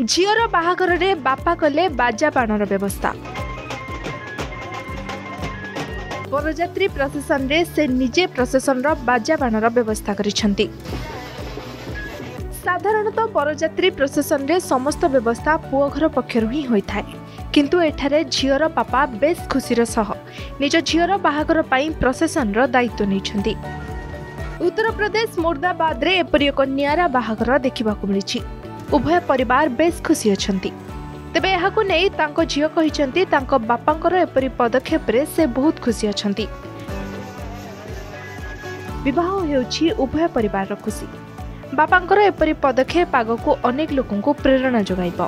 झीर बाहाघर रे बापा कले बाजा बाणर व्यवस्था। बरजात्री प्रशासन रे से निजे प्रशासन रो बाजा बाणर व्यवस्था करिसेंती। साधारणतः बरजात्री प्रशासन रे समस्त व्यवस्था पुओ घर पक्षरु ही होई थाए, किंतु एठारे झीर बापा बेस खुशीर सह निज झीर बाहाघर पई प्रशासन रो दायित्व नैछंती। उत्तर प्रदेश मुर्दाबाद रे एपरि एक नियारा बाहाघर देखिबाकू मिलिछि। उभय परिवार बेस खुशी अछंती। तेबे एहाकू नै तांको झियो कहिसंती तांको बापांकर एपरि पदक्षेप रे से बहुत खुशी अछंती। विवाह हेउछि उभय परिवार रो खुशी। बापांकर एपरि पदक्षेप आगको अनेक लोगों को प्रेरणा जोगाइबो।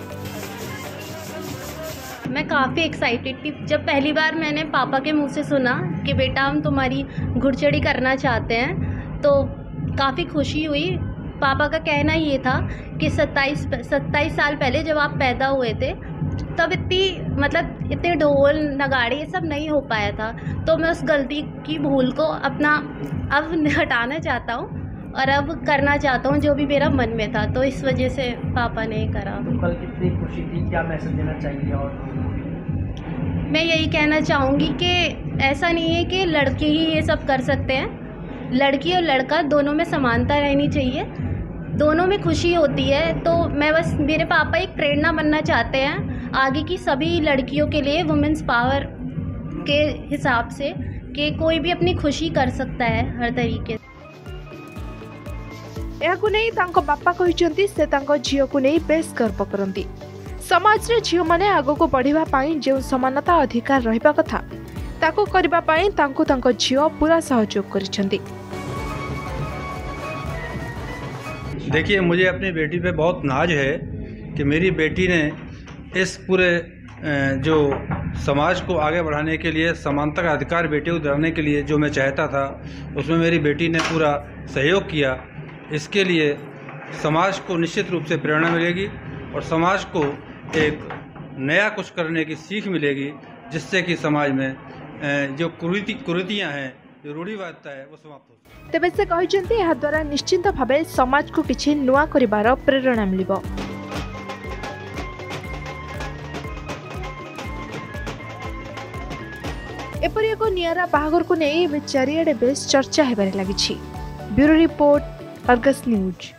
मैं काफ़ी एक्साइटेड थी जब पहली बार मैंने पापा के मुंह से सुना कि बेटा हम तुम्हारी घुड़चढ़ी करना चाहते हैं, तो काफ़ी खुशी हुई। पापा का कहना ये था कि 27 साल पहले जब आप पैदा हुए थे तब इतने ढोल नगाड़े ये सब नहीं हो पाया था, तो मैं उस गलती की भूल को अब हटाना चाहता हूँ और अब करना चाहता हूँ जो भी मेरा मन में था, तो इस वजह से पापा ने करा। तो कल कितनी खुशी थी, क्या मैसेज देना चाहिए? और मैं यही कहना चाहूँगी कि ऐसा नहीं है कि लड़के ही ये सब कर सकते हैं, लड़की और लड़का दोनों में समानता रहनी चाहिए, दोनों में खुशी होती है। तो मैं बस, मेरे पापा एक प्रेरणा बनना चाहते हैं आगे की सभी लड़कियों के लिए, वुमेन्स पावर के हिसाब से, कि कोई भी अपनी खुशी कर सकता है हर तरीके से। एहाकू नै तांको बापा कहिसंती से तांको झियो को नै बेस गर्व करंती। समाज रे झियो माने आगो बढ़िबा पाई जे समानता अधिकार रहिबा कथा ताको करबा पाई तांको तांको झियो पूरा सहयोग करिसंती। देखिए, मुझे अपनी बेटी पे बहुत नाज है कि मेरी बेटी ने इस पूरे जो समाज को आगे बढ़ाने के लिए, समानता का अधिकार बेटियों को दिलाने के लिए जो मैं चाहता था, उसमें मेरी बेटी ने पूरा सहयोग किया। इसके लिए समाज को निश्चित रूप से प्रेरणा मिलेगी और समाज को एक नया कुछ करने की सीख मिलेगी, जिससे कि समाज में जो कुरीतियाँ हैं, जो रूढ़िवादिता है, वो समाप्त हो। तेबे से कहिसंती एहा द्वारा निश्चिंत भावे समाज को किछि नुआ करिबार प्रेरणा मिलिबो। एपरि एक नियारा बाहाघर को नै चारिआडे बेस चर्चा हेबारे लागिछि। Bureau report, Argus news.